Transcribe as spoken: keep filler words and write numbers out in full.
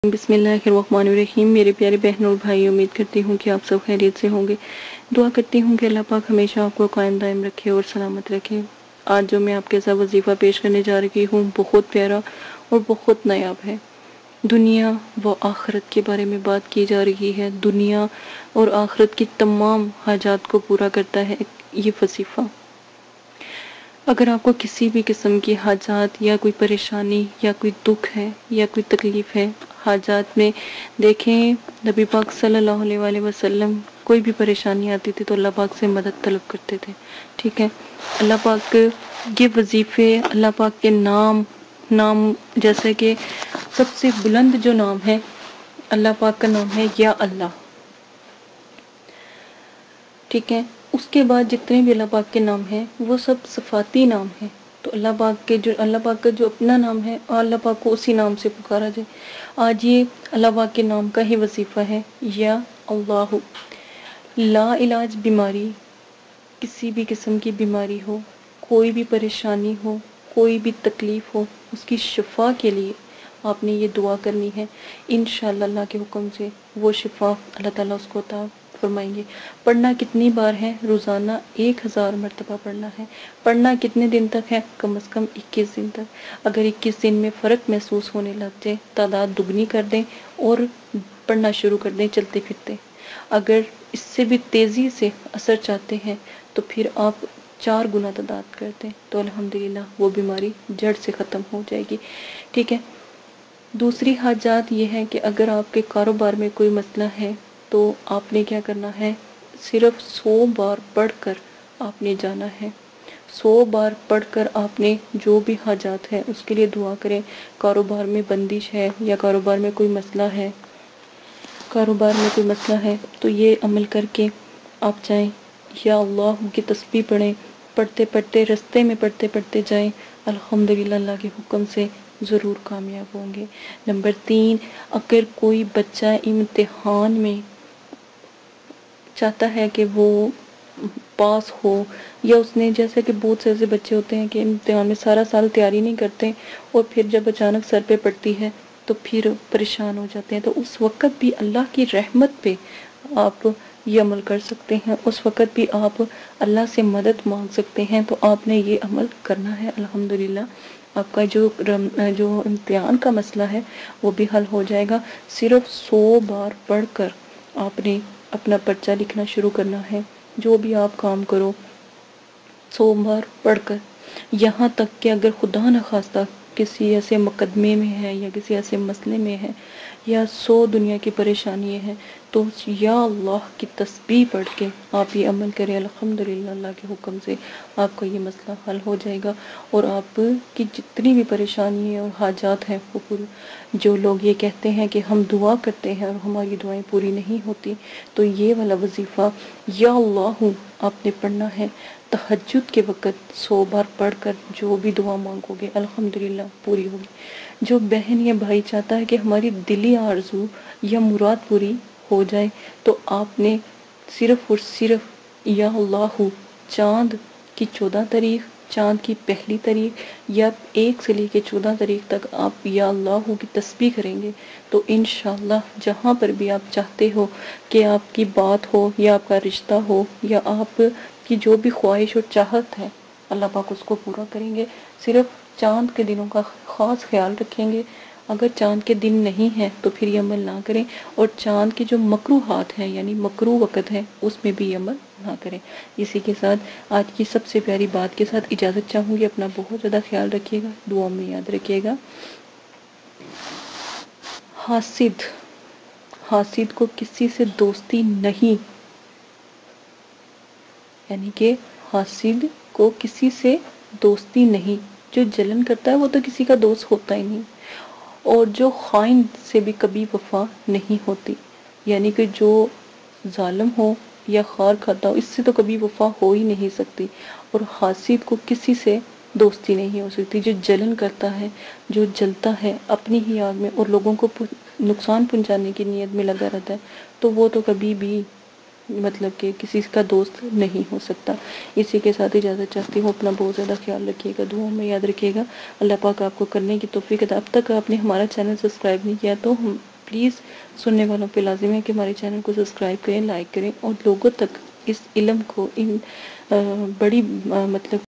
بسم اللہ الرحمن الرحیم۔ میرے پیارے بہنوں اور بھائی، امید کرتی ہوں کہ آپ سب خیریت سے ہوں گے۔ دعا کرتی ہوں کہ اللہ پاک ہمیشہ آپ کو قائم دائم رکھے اور سلامت رکھے۔ آج جو میں آپ کے ساتھ وظیفہ پیش کرنے جا رہی ہوں بہت پیارا اور بہت نایاب ہے۔ دنیا و آخرت کے بارے میں بات کی جا رہی ہے۔ دنیا اور آخرت کی تمام حاجات کو پورا کرتا ہے یہ وظیفہ۔ اگر آپ کو کسی بھی قسم کی حاجات یا کوئی پریشانی یا کوئی دکھ ہے یا کوئی تکلیف ہے حاجات میں، دیکھیں نبی پاک صلی اللہ علیہ وآلہ وسلم کوئی بھی پریشانی آتی تھی تو اللہ پاک سے مدد طلب کرتے تھے، ٹھیک ہے۔ اللہ پاک یہ وظیفے، اللہ پاک کے نام نام جیسے کہ سب سے بلند جو نام ہے اللہ پاک کا نام ہے یا اللہ، ٹھیک ہے۔ اس کے بعد جتنے بھی اللہ پاک کے نام ہیں وہ سب صفاتی نام ہیں۔ تو اللہ پاک کے جو اللہ پاک کا جو اپنا نام ہے اور اللہ پاک کو اسی نام سے پکارا جائے۔ آج یہ اللہ پاک کے نام کا ہی وظیفہ ہے، یا اللہ۔ لا علاج بیماری، کسی بھی قسم کی بیماری ہو، کوئی بھی پریشانی ہو، کوئی بھی تکلیف ہو، اس کی شفا کے لیے آپ نے یہ دعا کرنی ہے۔ انشاءاللہ اللہ کے حکم سے وہ شفا اللہ تعالیٰ اس کو عطا فرمائیں گے۔ پڑھنا کتنی بار ہے؟ روزانہ ایک ہزار مرتبہ پڑھنا ہے۔ پڑھنا کتنے دن تک ہے؟ کم از کم اکیس دن تک۔ اگر اکیس دن میں فرق محسوس ہونے لگ جائے، تعداد دگنی کر دیں اور پڑھنا شروع کر دیں چلتے پھرتے۔ اگر اس سے بھی تیزی سے اثر چاہتے ہیں تو پھر آپ چار گنا تعداد کر دیں تو الحمدللہ وہ بیماری جڑ سے ختم ہو جائے گی، ٹھیک ہے۔ دوسری حاجات یہ ہے کہ اگر آپ کے کاروبار میں کوئی مسئلہ ہے تو آپ نے کیا کرنا ہے؟ صرف سو بار پڑھ کر آپ نے جانا ہے۔ سو بار پڑھ کر آپ نے جو بھی حاجات ہے اس کے لیے دعا کریں۔ کاروبار میں بندش ہے یا کاروبار میں کوئی مسئلہ ہے کاروبار میں کوئی مسئلہ ہے تو یہ عمل کر کے آپ جائیں، یا اللہ کی تسبیح پڑھیں، پڑھتے پڑھتے رستے میں پڑھتے پڑھتے جائیں، الحمدللہ اللہ کے حکم سے ضرور کامیاب ہوں گے۔ نمبر تین، اگر کوئی بچہ امتحان میں چاہتا ہے کہ وہ پاس ہو، یا اس نے جیسے کہ بہت سے ایسے بچے ہوتے ہیں کہ امتحان میں سارا سال تیاری نہیں کرتے اور پھر جب اچانک سر پہ پڑتی ہے تو پھر پریشان ہو جاتے ہیں، تو اس وقت بھی اللہ کی رحمت پہ آپ یہ عمل کر سکتے ہیں۔ اس وقت بھی آپ اللہ سے مدد مانگ سکتے ہیں، تو آپ نے یہ عمل کرنا ہے۔ الحمدللہ آپ کا جو جو امتحان کا مسئلہ ہے وہ بھی حل ہو جائے گا۔ صرف سو بار پڑھ کر آپ نے اپنا پرچہ لکھنا شروع کرنا ہے۔ جو بھی آپ کام کرو سو بار پڑھ کر، یہاں تک کہ اگر خدا نخواستہ کسی ایسے مقدمے میں ہے یا کسی ایسے مسئلے میں ہے یا سو دنیا کی پریشانی ہے تو یا اللہ کی تسبیح پڑھ کے آپ یہ عمل کریں، الحمدللہ اللہ کے حکم سے آپ کا یہ مسئلہ حل ہو جائے گا اور آپ کی جتنی بھی پریشانی اور حاجات ہیں وہ پوری۔ جو لوگ یہ کہتے ہیں کہ ہم دعا کرتے ہیں اور ہماری دعائیں پوری نہیں ہوتی، تو یہ والا وظیفہ یا اللہ آپ نے پڑھنا ہے۔ تہجد کے وقت سو بار پڑھ کر جو بھی دعا مانگو گے الحمدللہ پوری ہوگی۔ جو بہن یا بھائی چاہتا ہے کہ ہماری دلی آرزو یا مراد پوری ہو جائے تو آپ نے صرف اور صرف یا اللہ چاند کی چودہ تاریخ، چاند کی پہلی تاریخ یا ایک سے لے کے چودہ تاریخ تک آپ یا اللہ کی تسبیح کریں گے تو انشاءاللہ جہاں پر بھی آپ چاہتے ہو کہ آپ کی بات ہو یا آپ کا رشتہ ہو یا آپ کی جو بھی خواہش اور چاہت ہے اللہ پاک اس کو پورا کریں گے۔ صرف چاند کے دنوں کا خاص خیال رکھیں گے۔ اگر چاند کے دن نہیں ہیں تو پھر یہ عمل نہ کریں، اور چاند کے جو مکروہات ہیں یعنی مکروہ وقت ہے اس میں بھی یہ عمل نہ کریں۔ اسی کے ساتھ آج کی سب سے پیاری بات کے ساتھ اجازت چاہوں گی۔ اپنا بہت زیادہ خیال رکھیے گا، دعا میں یاد رکھیے گا۔ حاسد حاسد کو کسی سے دوستی نہیں، یعنی کہ حاسد کو کسی سے دوستی نہیں۔ جو جلن کرتا ہے وہ تو کسی کا دوست ہوتا ہی نہیں، اور جو خائن سے بھی کبھی وفا نہیں ہوتی، یعنی کہ جو ظالم ہو یا خار کھاتا ہو اس سے تو کبھی وفا ہو ہی نہیں سکتی، اور حاسد کو کسی سے دوستی نہیں ہو سکتی۔ جو جلن کرتا ہے، جو جلتا ہے اپنی ہی آگ میں اور لوگوں کو نقصان پہنچانے کی نیت میں لگا رہتا ہے، تو وہ تو کبھی بھی مطلب کہ کسی کا دوست نہیں ہو سکتا۔ اسی کے ساتھ اجازت چاہتی ہوں۔ اپنا بہت زیادہ خیال رکھیے گا، دعاؤں میں یاد رکھیے گا۔ اللہ پاک آپ کو کرنے کی توفیق عطا۔ اب تک آپ نے ہمارا چینل سبسکرائب نہیں کیا تو پلیز سننے والوں پہ لازم ہے کہ ہمارے چینل کو سبسکرائب کریں، لائک کریں اور لوگوں تک اس علم کو، ان بڑی مطلب